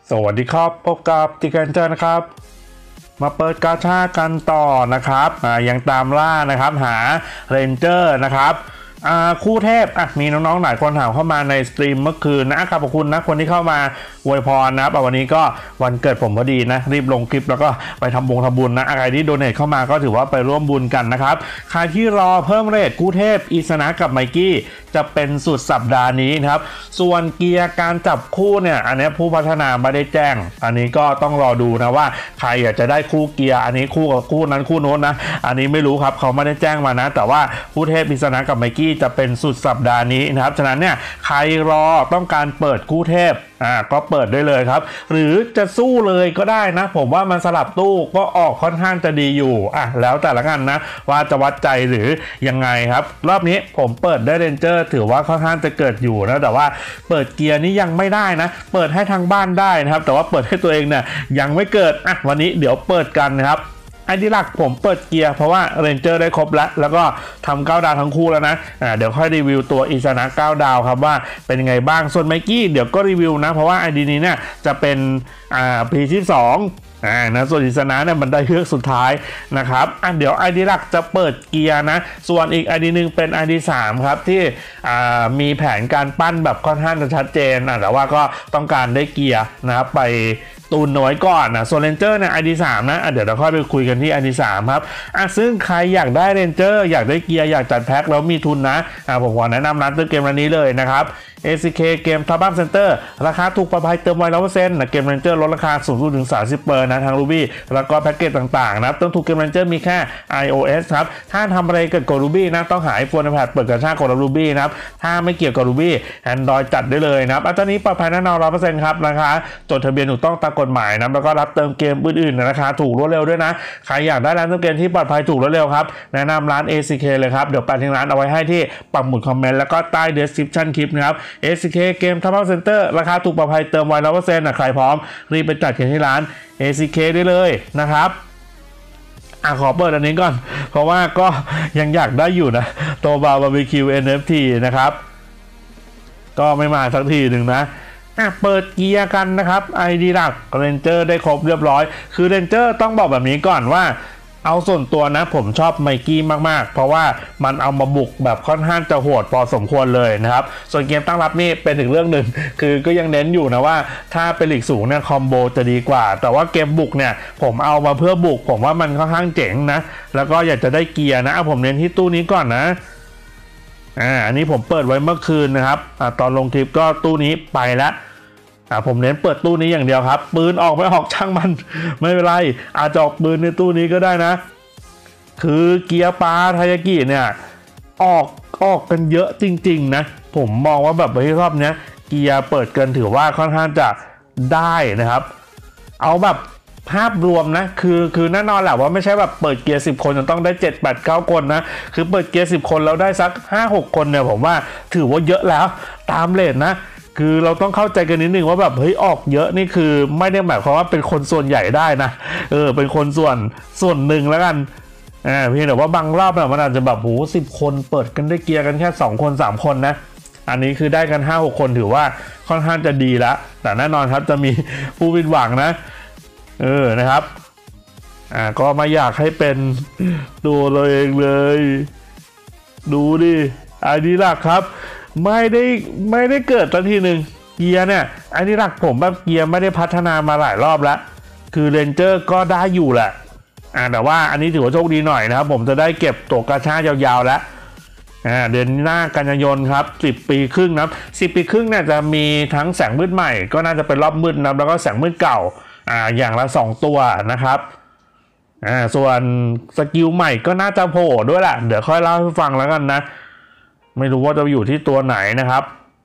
สวัสดีครับพบกับติกันเจอนะครับมาเปิดกาชากันต่อนะครับยังตามล่านะครับหาเรนเจอร์นะครับคู่เทพมีน้องๆหลายคนถามเข้ามาในสตรีมเมื่อคืนนะขอบคุณนะคนที่เข้ามาอวยพรนะครับวันนี้ก็วันเกิดผมพอดีนะรีบลงคลิปแล้วก็ไปทำบุญนะใครที่โดเนทเข้ามาก็ถือว่าไปร่วมบุญกันนะครับใครที่รอเพิ่มเรทคู่เทพอีสนะกับไมกี้จะเป็นสุดสัปดาห์นี้นะครับส่วนเกียร์การจับคู่เนี่ยอันนี้ผู้พัฒนาไม่ได้แจ้งอันนี้ก็ต้องรอดูนะว่าใครอยากจะได้คู่เกียร์อันนี้คู่กับคู่นั้นคู่โน้นนะอันนี้ไม่รู้ครับเขาไม่ได้แจ้งมานะแต่ว่าคู่เทพอีสนะกับไมกี้จะเป็นสุดสัปดาห์นี้นะครับฉะนั้นเนี่ยใครรอต้องการเปิดคู่เทพก็เปิดได้เลยครับหรือจะสู้เลยก็ได้นะผมว่ามันสลับตู้ก็ออกค่อนข้างจะดีอยู่แล้วแต่ละกันนะว่าจะวัดใจหรือยังไงครับรอบนี้ผมเปิดได้เรนเจอร์ถือว่าค่อนข้างจะเกิดอยู่นะแต่ว่าเปิดเกียร์นี้ยังไม่ได้นะเปิดให้ทางบ้านได้นะครับแต่ว่าเปิดให้ตัวเองเนี่ยยังไม่เกิดวันนี้เดี๋ยวเปิดกันนะครับไอดีหลักผมเปิดเกียร์เพราะว่าเรนเจอร์ได้ครบแล้วก็ทำ9 ดาวทั้งคู่แล้วนะเดี๋ยวค่อยรีวิวตัวอีสนะ9 ดาวครับว่าเป็นยังไงบ้างส่วนไมกี้เดี๋ยวก็รีวิวนะเพราะว่าไอดีนี้เนี่ยจะเป็นP22นะส่วนอีสนะเนี่ยมันได้เครื่องสุดท้ายนะครับเดี๋ยว ID หลักจะเปิดเกียร์นะส่วนอีก ID หนึ่งเป็น ID 3ครับที่มีแผนการปั้นแบบค่อนข้างจะชัดเจนแต่ว่าก็ต้องการได้เกียร์นะครับไปตูนน้อยก่อนส่วนเรนเจอร์เนี่ย ID 3นะเดี๋ยวเราค่อยไปคุยกันที่ ID 3ครับซึ่งใครอยากได้เรนเจอร์อยากได้เกียร์อยากจัดแพ็คแล้วมีทุนนะผมขอแนะนำร้านเติมเกมร้านนี้เลยนะครับ ACK เกมท็อปอัพเซ็นเตอร์ราคาถูกปลอดภัยเติมไว 100% นะเกมเรนเจอร์ลดราคาสูงสุดถึง 30% นะทาง Ruby แล้วก็แพ็กเกจต่างๆนะต้องถูกเกมเรนเจอร์มีแค่ iOS ครับถ้าทำอะไรเกี่ยวกับ Ruby นะต้องหา iPhone iPad เปิดกระชากกด Ruby นะครับถ้าไม่เกี่ยวกับ Ruby Android จัดได้เลยนะครับตอนนี้ปลอดภัยแน่นอน 100% ครับราคาจดทะเบียนถูกต้องตามกฎหมายนะแล้วก็รับเติมเกมอื่นๆราคาถูกรวดเร็วด้วยนะใครอยากได้ร้านเติมเกมที่ปลอดภัยถูกรวดเร็วครับแนะนำร้าน ACK เลยครับเดี๋ยวแปะทิ้งร้านเอาไว้ให้ที่ปักหมุดคอมเมนต์แล้วก็ใต้ description คลิปนะครับ ACK เกมท็อปอัพเซ็นเตอร์ราคาถูกปลอดภัยเติมไว 100% ใครพร้อมรีบไปจัดกันที่ร้าน ACK ได้เลยนะครับขอเปิดอันนี้ก่อนเพราะว่าก็ยังอยากได้อยู่นะโตบาบาร์บีคิว NFT นะครับก็ไม่มาสักทีหนึ่งนะเปิดเกียร์กันนะครับ ID หลักเรนเจอร์ได้ครบเรียบร้อยคือเรนเจอร์ต้องบอกแบบนี้ก่อนว่าเอาส่วนตัวนะผมชอบไมกี้มากๆเพราะว่ามันเอามาบุกแบบค่อนข้างจะโหดพอสมควรเลยนะครับส่วนเกมตั้งรับนี่เป็นอีกเรื่องหนึ่งคือก็ยังเน้นอยู่นะว่าถ้าเป็นลีกสูงเนี่ยคอมโบจะดีกว่าแต่ว่าเกมบุกเนี่ยผมเอามาเพื่อบุกผมว่ามันค่อนข้างเจ๋งนะแล้วก็อยากจะได้เกียร์นะผมเน้นที่ตู้นี้ก่อนนะอันนี้ผมเปิดไว้เมื่อคืนนะครับตอนลงคลิปก็ตู้นี้ไปแล้วผมเน้นเปิดตู้นี้อย่างเดียวครับปืนออกไม่ออกช่างมันไม่เป็นไรอาจจะออกปืนในตู้นี้ก็ได้นะคือเกียร์ปลาไทยากิเนี่ยออกกันเยอะจริงๆนะผมมองว่าแบบรอบนี้เกียร์เปิดเกินถือว่าค่อนข้างจะได้นะครับเอาแบบภาพรวมนะคือแน่นอนแหละว่าไม่ใช่แบบเปิดเกียร์10 คนจะต้องได้7 8 9 คนนะคือเปิดเกียร์10 คนแล้วได้สัก 5-6 คนเนี่ยผมว่าถือว่าเยอะแล้วตามเรทนะคือเราต้องเข้าใจกันนิดนึงว่าแบบเฮ้ยออกเยอะนี่คือไม่ได้หมายความว่าเป็นคนส่วนใหญ่ได้นะเป็นคนส่วนหนึ่งแล้วกันเพียงแต่ว่าบางรอบเนี่ยมันอาจจะแบบ10 คนเปิดกันได้เกียร์กันแค่2 คน 3 คนนะอันนี้คือได้กัน 5-6 คนถือว่าค่อนข้างจะดีแล้วแต่แน่นอนครับจะมีผู้ผิดหวังนะนะครับก็มาอยากให้เป็นตัวเราเองเลยดูดิอันนี้หลักครับไม่ได้เกิดสักทีหนึ่งเกียร์เนี่ยอันนี้หลักผมแบบเกียร์ไม่ได้พัฒนามาหลายรอบแล้วคือเรนเจอร์ก็ได้อยู่แหละแต่ว่าอันนี้ถือว่าโชคดีหน่อยนะครับผมจะได้เก็บตัวกระชากยาวๆแล้วเดือนหน้ากันยายนครับ10 ปีครึ่งนะ10 ปีครึ่งเนี่ยจะมีทั้งแสงมืดใหม่ก็น่าจะเป็นรอบมืดนะแล้วก็แสงมืดเก่าอย่างละ2 ตัวนะครับส่วนสกิลใหม่ก็น่าจะโผล่ด้วยแหละเดี๋ยวค่อยเล่าให้ฟังแล้วกันนะไม่รู้ว่าจะอยู่ที่ตัวไหนนะครับ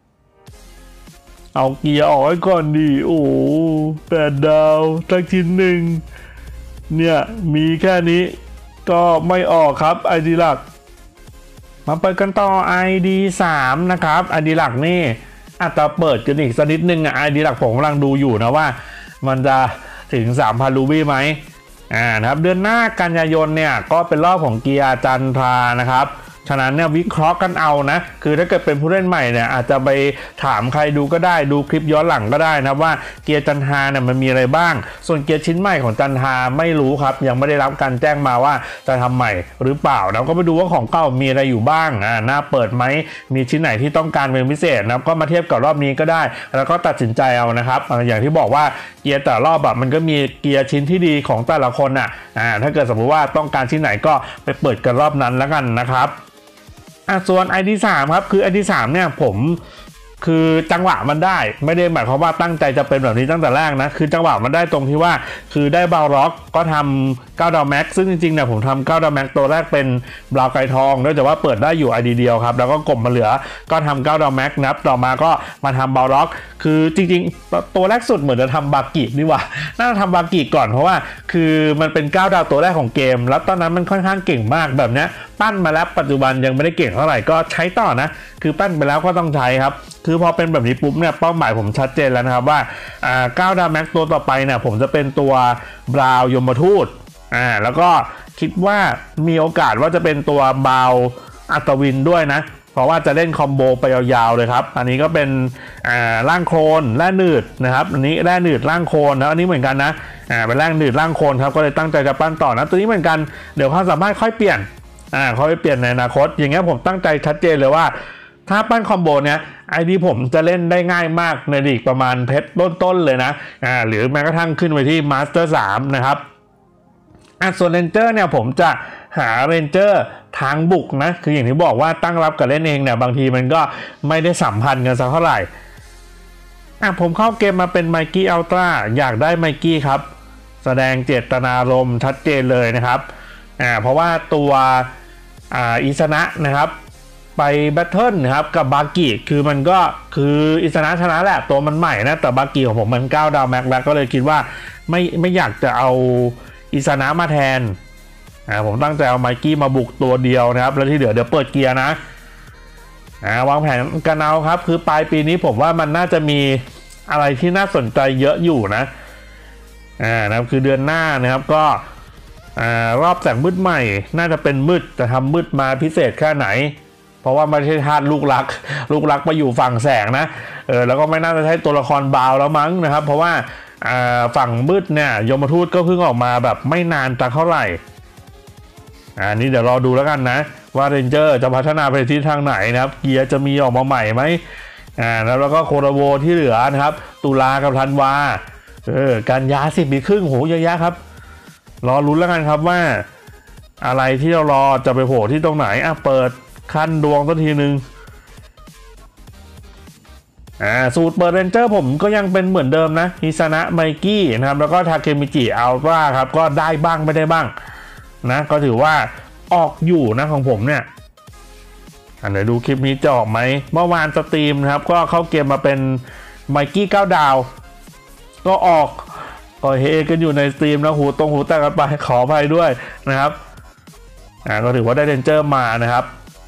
เอาเกียร์ออกไว้ก่อนดี8 ดาวทั้งชิ้นหนึ่งเนี่ยมีแค่นี้ก็ไม่ออกครับ ID หลักมาเปิดกันต่อ ID 3นะครับ ID หลักนี่อาจจะเปิดกันอีกสักนิดนึงID หลักผมกำลังดูอยู่นะว่ามันจะถึง 3,000 รูบี้ไหมนะครับเดือนหน้ากันยายนเนี่ยก็เป็นรอบของเกียร์จันทรานะครับฉะนั้นเนี่ยวิเคราะห์กันเอานะคือถ้าเกิดเป็นผู้เล่นใหม่เนี่ยอาจจะไปถามใครดูก็ได้ดูคลิปย้อนหลังก็ได้นะว่าเกียร์จันทาเนี่ยมันมีอะไรบ้างส่วนเกียร์ชิ้นใหม่ของจันทาไม่รู้ครับยังไม่ได้รับการแจ้งมาว่าจะทำใหม่หรือเปล่าเราก็ไปดูว่าของเก่ามีอะไรอยู่บ้างหน้าเปิดไหมมีชิ้นไหนที่ต้องการเป็นพิเศษนะก็มาเทียบกับรอบนี้ก็ได้แล้วก็ตัดสินใจเอานะครับอย่างที่บอกว่าเกียร์แต่รอบแบบมันก็มีเกียร์ชิ้นที่ดีของแต่ละคนถ้าเกิดสมมติว่าต้องการชิ้นไหนก็ไปเปิดกันรอบนั้นแล้วกันนะครับส่วน ID3 ครับคือ ID3 เนี่ยผมคือจังหวะมันได้ไม่ได้หมายความว่าตั้งใจจะเป็นแบบนี้ตั้งแต่แรกนะคือจังหวะมันได้ตรงที่ว่าคือได้บาวล็อกก็ทำ9ดาวแม็กซึ่งจริงๆเนี่ยผมทำ9ดาวแม็กตัวแรกเป็นบราวไกทองด้วยแต่ว่าเปิดได้อยู่ ID เดียวครับแล้วก็กลมมาเหลือก็ทำ9ดาวแม็กนับต่อมาก็มาทำบาวล็อกคือจริงๆตัวแรกสุดเหมือนจะทำบากินี่ว่าน่าจะทำบากิก่อนเพราะว่าคือมันเป็น9ดาวตัวแรกของเกมแล้วตอนนั้นมันค่อนข้างเก่งมากแบบนี้ปั้นมาแล้วปัจจุบันยังไม่ได้เก่งเท่าไหร่ก็ใช้ต่อนะคือปั้นไปแล้วก็ต้องใช้ครับคือพอเป็นแบบนี้ปุ๊บเนี่ยเป้าหมายผมชัดเจนแล้วนะครับว่า9ดาวแม็กตัวต่อไปเนี่ยผมจะเป็นตัวบราวยมทูตแล้วก็คิดว่ามีโอกาสว่าจะเป็นตัวบาวอัตวินด้วยนะเพราะว่าจะเล่นคอมโบไปยาวๆเลยครับอันนี้ก็เป็นร่างโคลนแร่หนืดนะครับอันนี้แร่หนืดร่างโคลนนะอันนี้เหมือนกันนะเป็นแร่หนืดร่างโคลนครับก็เลยตั้งใจจะปั้นต่อนะตัวนี้เหมือนกันเดี๋ยวความสามารถค่อยเปลี่ยนเขาไปเปลี่ยนในอนาคตอย่างเงี้ยผมตั้งใจชัดเจนเลยว่าถ้าปั้นคอมโบเนี้ยไอดีผมจะเล่นได้ง่ายมากในลีกประมาณเพชรต้นๆเลยนะหรือแม้กระทั่งขึ้นไปที่มาสเตอร์3นะครับส่วนเรนเจอร์เนี่ยผมจะหาเรนเจอร์ทางบุกนะคืออย่างที่บอกว่าตั้งรับกับเล่นเองเนี่ยบางทีมันก็ไม่ได้สัมพันธ์กันสักเท่าไหร่ผมเข้าเกมมาเป็นไมกี้อัลตร้าอยากได้ไมกี้ครับแสดงเจตนารมณ์ชัดเจนเลยนะครับเพราะว่าตัวอิสนะนะครับไปแบทเทิลนะครับกับบากิคือมันก็คืออิสนะชนะแหละตัวมันใหม่นะแต่บากิของผมมัน9ดาวแม็กแล้วก็เลยคิดว่าไม่อยากจะเอาอิสนะมาแทนผมตั้งใจเอาไมกี้มาบุกตัวเดียวนะครับแล้วที่เหลือเดี๋ยวเปิดเกียร์นะวางแผนกันเอาครับคือปลายปีนี้ผมว่ามันน่าจะมีอะไรที่น่าสนใจเยอะอยู่นะครับคือเดือนหน้านะครับก็รอบแสงมืดใหม่น่าจะเป็นมืดจะทำมืดมาพิเศษแค่ไหนเพราะว่าไม่ใช่ธาตุลูกรักมาอยู่ฝั่งแสงนะแล้วก็ไม่น่าจะใช้ตัวละครบาวแล้วมั้งนะครับเพราะว่าฝั่งมืดเนี่ยยมทูตก็เพิ่งออกมาแบบไม่นานแต่เท่าไหร่นี่เดี๋ยวรอดูแล้วกันนะว่าเรนเจอร์จะพัฒนาไปทิศทางไหนนะครับเกียร์จะมีออกมาใหม่ไหมแล้วก็โคโรโวที่เหลือนะครับตุลากับธันวากันยา10 ปีครึ่งโหเยอะแยะครับรอลุ้นแล้วกันครับว่าอะไรที่เรารอจะไปโผล่ที่ตรงไหนเปิดขั้นดวงสักทีนึงสูตรเปิดเรนเจอร์ผมก็ยังเป็นเหมือนเดิมนะฮิซานะไมกี้นะครับแล้วก็ทาเคมิจิอัลตร้าครับก็ได้บ้างไม่ได้บ้างนะก็ถือว่าออกอยู่นะของผมเนี่ยเดี๋ยวดูคลิปนี้จะออกไหมเมื่อวานสตรีมนะครับก็เข้าเกมมาเป็นไมกี้9ดาวก็ออกก็เฮกันอยู่ในสตรีมนะหูแตกกันไปขออภัยด้วยนะครับก็ถือว่าได้เรนเจอร์มานะครับ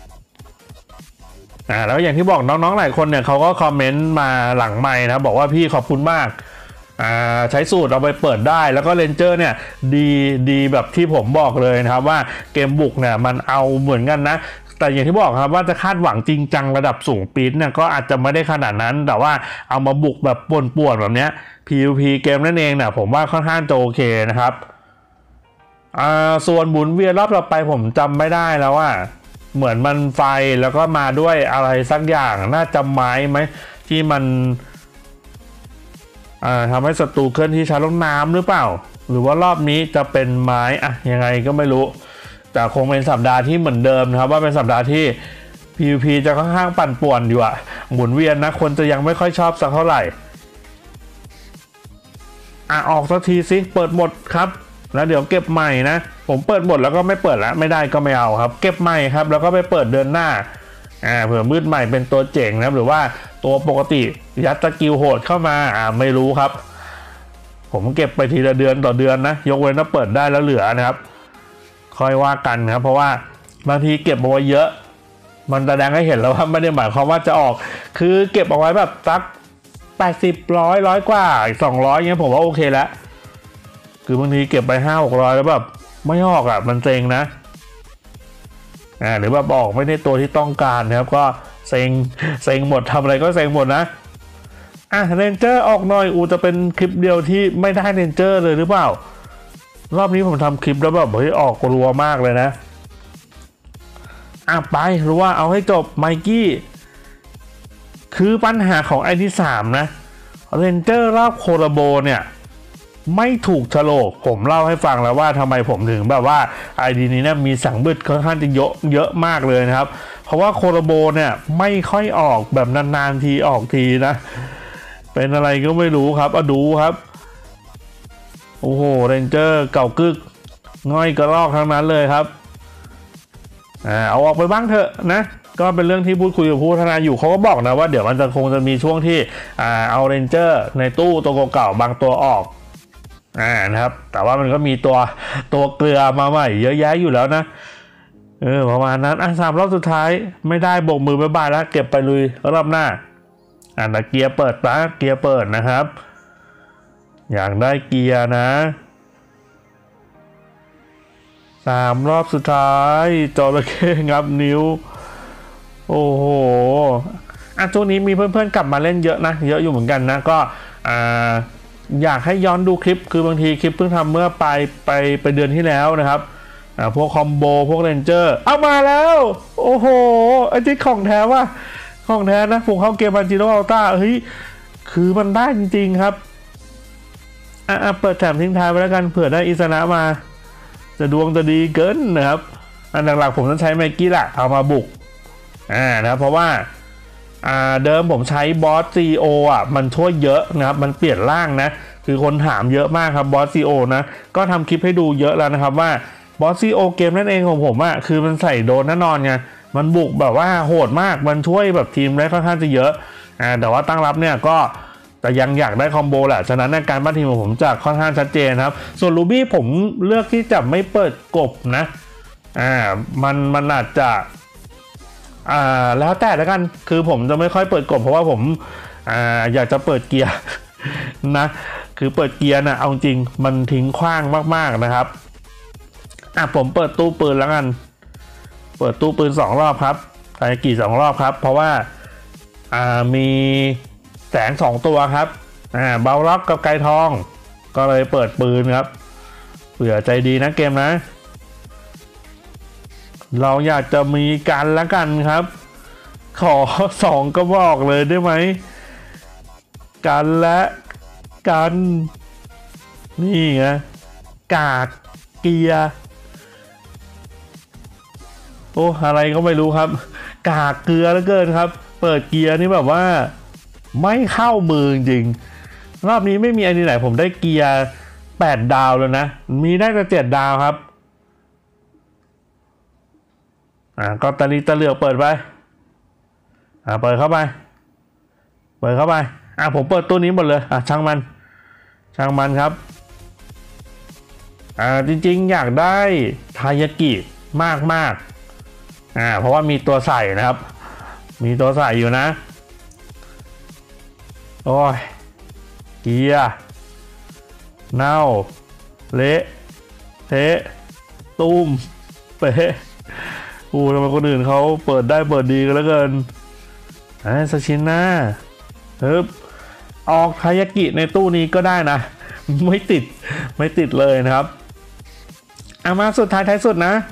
แล้วอย่างที่บอกน้องๆหลายคนเนี่ยเขาก็คอมเมนต์มาหลังไมค์นะบอกว่าพี่ขอบคุณมากใช้สูตรเอาไปเปิดได้แล้วก็เรนเจอร์เนี่ยดีแบบที่ผมบอกเลยนะครับว่าเกมบุกเนี่ยมันเอาเหมือนกันนะแต่อย่างที่บอกครับว่าจะคาดหวังจริงจังระดับสูงปี๊ดเนี่ยก็อาจจะไม่ได้ขนาดนั้นแต่ว่าเอามาบุกแบบป่วนๆแบบเนี้ย PVP เกมนั่นเองเนี่ยผมว่าค่อนข้างจะโอเคนะครับส่วนหมุนเวียนรอบต่อไปผมจำไม่ได้แล้วว่าเหมือนมันไฟแล้วก็มาด้วยอะไรสักอย่างน่าจะไม้ไหมที่มันทำให้ศัตรูเคลื่อนที่ช้าลงน้ำหรือเปล่าหรือว่ารอบนี้จะเป็นไม้ยังไงก็ไม่รู้แต่คงเป็นสัปดาห์ที่เหมือนเดิมนะครับว่าเป็นสัปดาห์ที่ PVP จะค่อนข้างปั่นป่วนอยู่หมุนเวียนนะคนจะยังไม่ค่อยชอบสักเท่าไหร่ออกสักทีสิเปิดหมดครับแล้วเดี๋ยวเก็บใหม่นะผมเปิดหมดแล้วก็ไม่เปิดแล้วไม่ได้ก็ไม่เอาครับเก็บใหม่ครับแล้วก็ไปเปิดเดือนหน้าเผื่อมืดใหม่เป็นตัวเจ๋งนะหรือว่าตัวปกติยัดสกิลโหดเข้ามาไม่รู้ครับผมเก็บไปทีละเดือนต่อเดือนนะยกเว้นว่าเปิดได้แล้วเหลือนะครับค่อยว่ากันครับเพราะว่าบางทีเก็บเอาไว้เยอะมันแสดงให้เห็นแล้วว่าไม่ได้หมายความว่าจะออกคือเก็บเอาไว้แบบสัก80 100กว่า200เงี้ยผมว่าโอเคแล้วคือบางทีเก็บไป500-600แล้วแบบไม่ออกมันเซ็งนะหรือว่าออกไม่ได้ตัวที่ต้องการนะครับก็เซ็งหมดทำอะไรก็เซ็งหมดนะเรนเจอร์ออกหน่อยจะเป็นคลิปเดียวที่ไม่ได้เรนเจอร์เลยหรือเปล่ารอบนี้ผมทำคลิปแล้วแบบเฮ้ยออกรัวมากเลยนะไปหรือว่าเอาให้จบไมกี้คือปัญหาของไอที่3นะเรนเจอร์รอบโคลาโบเนี่ยไม่ถูกโฉลกผมเล่าให้ฟังแล้วว่าทำไมผมถึงแบบว่าไอดีนี้นะมีสังบึดค่อนข้างจะเยอะมากเลยนะครับเพราะว่าโคลาโบเนี่ยไม่ค่อยออกแบบนานๆทีออกทีนะเป็นอะไรก็ไม่รู้ครับดูครับโอ้โหเรนเจอร์เก่ากึกง่อยกระรอกทั้งนั้นเลยครับเอาออกไปบ้างเถอะนะก็เป็นเรื่องที่พูดคุยกับผู้พัฒนาอยู่เขาก็บอกนะว่าเดี๋ยวมันคงจะมีช่วงที่เอาเรนเจอร์ในตู้ตัวเก่าบางตัวออกนะครับแต่ว่ามันก็มีตัวเกลือมาใหม่เยอะแยะอยู่แล้วนะประมาณนั้น3 รอบสุดท้ายไม่ได้โบกมือบายบายแล้วเก็บไปลุยรอบหน้าแต่เกียร์เปิดนะเกียร์เปิดนะครับอยากได้เกียร์นะ3 รอบสุดท้ายจระเข้งับนิ้วโอ้โหช่วงนี้มีเพื่อนๆกลับมาเล่นเยอะนะเยอะอยู่เหมือนกันนะก็อยากให้ย้อนดูคลิปคือบางทีคลิปเพิ่งทำเมื่อไปเดือนที่แล้วนะครับพวกคอมโบพวกเรนเจอร์เอามาแล้วโอ้โหไอ้ที่ของแท้ว่ะของแท้นะผมเข้าเกมบันจิโร่อัลต้าเฮ้ยคือมันได้จริงๆครับเปิดแถมทิ้งท้ายไปแล้วกันเผื่อได้อิสนะมาจะดวงจะดีเกินนะครับหลักๆผมต้องใช้ไมกี้แหละเอามาบุกนะเพราะว่าเดิมผมใช้บอสซีโอมันช่วยเยอะนะครับมันเปลี่ยนร่างนะคือคนถามเยอะมากครับบอสซีโอนะก็ทำคลิปให้ดูเยอะแล้วนะครับว่าบอสซีโอเกมนั่นเองของผมคือมันใส่โดนแน่นอนไงมันบุกแบบว่าโหดมากมันช่วยแบบทีมได้ค่อนข้างจะเยอะแต่ว่าตั้งรับเนี่ยก็แต่ยังอยากได้คอมโบแหละฉะนั้นการบ้านทีมของผมจะค่อนข้างชัดเจนครับส่วนลูบี้ผมเลือกที่จะไม่เปิดกบนะมันอาจจะแล้วแต่ละกันคือผมจะไม่ค่อยเปิดกบเพราะว่าผมอยากจะเปิดเกียร์นะคือเปิดเกียร์นะเอาจริงมันทิ้งขว้างมากๆนะครับผมเปิดตู้ปืนแล้วกันเปิดตู้ปืน2 รอบครับไทยกี่2 รอบครับเพราะว่ามีแสง2 ตัวครับเบลล็อกกับไกทองก็เลยเปิดปืนครับเผื่อใจดีนะเกมนะเราอยากจะมีกันละกันครับขอ2 ก็บอกเลยได้ไหมกันและกันนี่ไงกากเกียร์โอ้อะไรก็ไม่รู้ครับกากเกลือเหลือเกินครับเปิดเกียร์นี่แบบว่าไม่เข้ามือจริงรอบนี้ไม่มีอันไหนผมได้เกียร์8 ดาวแล้วนะมีได้แต่7 ดาวครับก็ตะลีตะเหลือกเปิดไปเปิดเข้าไปผมเปิดตัวนี้หมดเลยช่างมันครับจริงๆอยากได้ทายากิมากเพราะว่ามีตัวใส่นะครับมีตัวใส่อยู่นะโอ้ยเกียร์เน่าเละเทะตุ้มเป๊ะทำไมคนอื่นเขาเปิดได้เปิดดีกันแล้วเกินซาชินะออกทายากิในตู้นี้ก็ได้นะไม่ติดเลยนะครับมาสุดท้ายสุดนะ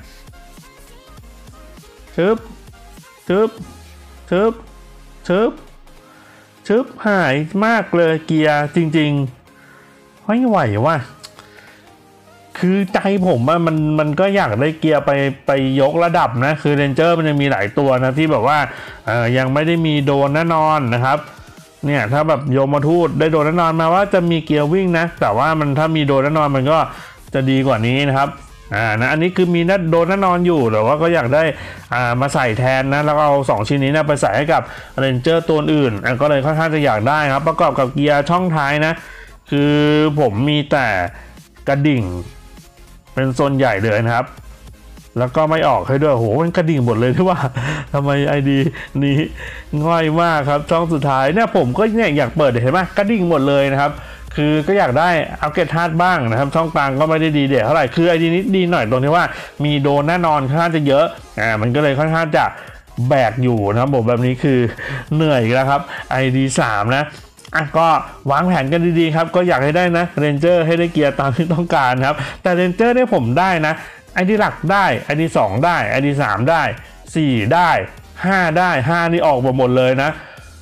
ชึบหายมากเลยเกียร์จริงๆไม่ไหวว่ะคือใจผมมันก็อยากได้เกียร์ไปยกระดับนะคือเรนเจอร์มันยังมีหลายตัวนะที่แบบว่ายังไม่ได้มีโดนแน่นอนนะครับเนี่ยถ้าแบบโยมทูตได้โดนแน่นอนมาว่าจะมีเกียร์วิ่งนะแต่ว่ามันถ้ามีโดนแน่นอนมันก็จะดีกว่านี้นะครับอันนี้คือมีโดนแน่นอนอยู่แต่ว่าก็อยากได้มาใส่แทนนะแล้วก็เอา2 ชิ้นนี้นะไปใส่ให้กับเรนเจอร์ตัวอื่นก็เลยค่อนข้างจะอยากได้ครับประกอบกับเกียร์ช่องท้ายนะคือผมมีแต่กระดิ่งเป็นโซนใหญ่เลยนะครับแล้วก็ไม่ออกให้ด้วยโหมันกระดิ่งหมดเลยที่ว่าทำไมไอดีนี้ง่อยมากครับช่องสุดท้ายเนี่ยผมก็เนี่ยอยากเปิดเห็นไหมกระดิ่งหมดเลยนะครับคือก็อยากได้อัปเกรดธาตุบ้างนะครับช่องกลางก็ไม่ได้ดีเด่นเท่าไหร่คือไอดีนี้ดีหน่อยตรงที่ว่ามีโดนแน่นอนค่อนข้างจะเยอะมันก็เลยค่อนข้างจะแบกอยู่นะครับผมแบบนี้คือเหนื่อยแล้วครับ ID3 นะก็วางแผนกันดีๆครับก็อยากให้ได้นะเรนเจอร์ให้ได้เกียร์ตามที่ต้องการครับแต่เรนเจอร์เนี่ยผมได้นะIDหลักได้ ID2 ได้ ID3 ได้4ได้5ได้5นี่ออกหมดเลยนะ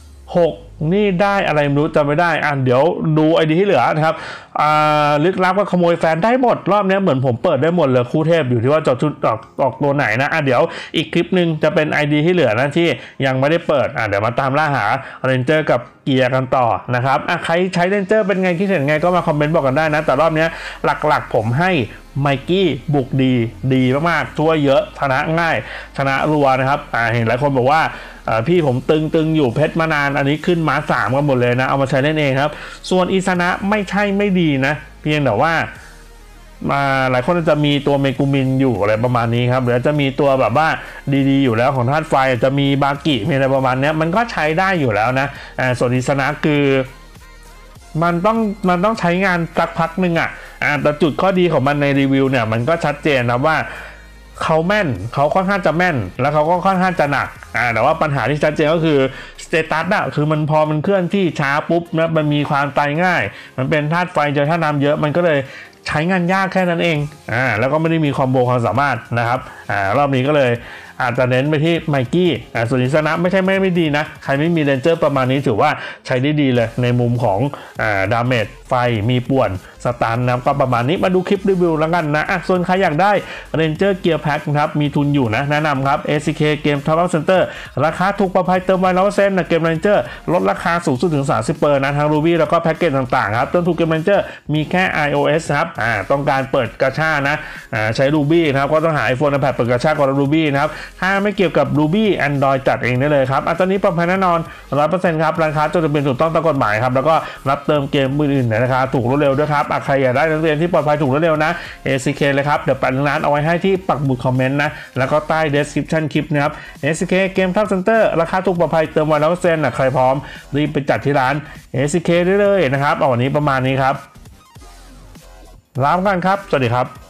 6นี่ได้อะไรไม่รู้จำไม่ได้เดี๋ยวดูไอดีที่เหลือนะครับลึกลับก็ขโมยแฟนได้หมดรอบนี้เหมือนผมเปิดได้หมดเลยคู่เทพอยู่ที่ว่าจะชุดออกตัวไหนนะเดี๋ยวอีกคลิปหนึ่งจะเป็น ID ที่เหลือนะที่ยังไม่ได้เปิดเดี๋ยวมาตามล่าหาเรนเจอร์กับเกียร์กันต่อนะครับใครใช้เรนเจอร์เป็นไงคิดเห็นไงก็มาคอมเมนต์บอกกันได้นะแต่รอบนี้หลักๆผมให้ไมกี้บุกดีมากๆช่วยเยอะชนะง่ายชนะรัวนะครับเห็นหลายคนบอกว่าพี่ผมตึงอยู่เพชรมานานอันนี้ขึ้นมา3กันหมดเลยนะเอามาใช้เล่นเองครับส่วนอิซานะไม่ใช่ไม่ดีนะเพียงแต่ว่าหลายคนจะมีตัวเมกุมินอยู่อะไรประมาณนี้ครับหรือจะมีตัวแบบว่าดีๆอยู่แล้วของธาตุไฟจะมีบากิมีอะไรประมาณนี้มันก็ใช้ได้อยู่แล้วนะส่วนอิซานะคือมันต้องใช้งานสักพักหนึ่งแต่จุดข้อดีของมันในรีวิวเนี่ยมันก็ชัดเจนนะว่าเขาแม่นเขาค่อนข้างจะแม่นแล้วเขาก็ค่อนข้างจะหนักแต่ว่าปัญหาที่ชัดเจนก็คือสเตตัสคือมันพอมันเคลื่อนที่ช้าปุ๊บนะมันมีความตายง่ายมันเป็นธาตุไฟเจอธาตุน้ำเยอะมันก็เลยใช้งานยากแค่นั้นเองแล้วก็ไม่ได้มีคอมโบความสามารถนะครับรอบนี้ก็เลยอาจจะเน้นไปที่ไมกี้ส่วนอิสนะไม่ใช่ไม่ดีนะใครไม่มีเรนเจอร์ประมาณนี้ถือว่าใช้ได้ดีเลยในมุมของดาเมจไฟมีป่วนสตันนะก็ประมาณนี้มาดูคลิปรีวิวแล้วกันนะส่วนใครอยากได้เรนเจอร์เกียร์แพ็คนะครับมีทุนอยู่นะแนะนำครับ SCK เกม Top Up Center ราคาถูกปลอดภัยเติมไว100%นะเกมเรนเจอร์ลดราคาสูงสุดถึง 30%นะทั้ง Ruby แล้วก็แพ็กเกจต่างๆครับต้นทุนเกมเรนเจอร์มีแค่ iOS ครับต้องการเปิดกระชานะใช้ Ruby นะครับก็ต้องหา iPhone iPad เปิดกระชากับ Ruby นะครับถ้าไม่เกี่ยวกับ Ruby Android จัดเองได้เลยครับตอนนี้ปลอดภัยแน่นอน 100% ครับราคาจดทะเบียนถูกต้องตามกฎหมายครับแล้วก็รับเติมเกมอื่นๆในราคาถูกรวดเร็วด้วยครับใครอยากได้นักเรียนที่ปลอดภัยถูกรวดเร็วนะ SCK เลยครับเดี๋ยวแปะลิงก์ร้านเอาไว้ให้ที่ปักหมุดคอมเมนต์นะแล้วก็ใต้ description คลิปนะครับ SCK เกม Top Center ราคาถูกปลอดภัยเติมไว100%ใครพร้อมรีบไปจัดที่ร้าน SCK ได้เลยนะครับวันนี้ประมาณนี้ครับลาไปกันครับสวัสดีครับ